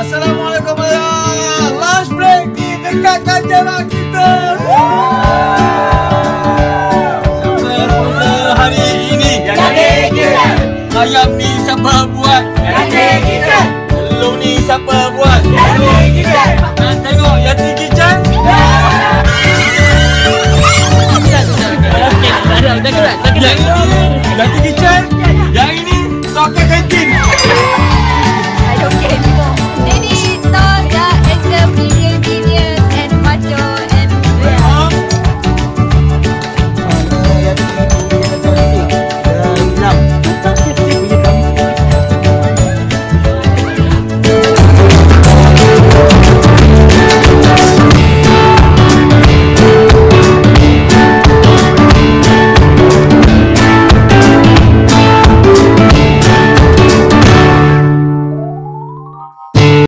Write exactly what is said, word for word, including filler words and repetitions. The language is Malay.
Assalamualaikum ayah. Lunch break di dekatkan jarak kita. Siapa sponsor hari ini? Jadi kita. Ayam ni siapa buat? Jadi kita. Telur ni siapa buat? Jadi kita. Nak tengok Yati Kitchen? Yati Kitchen?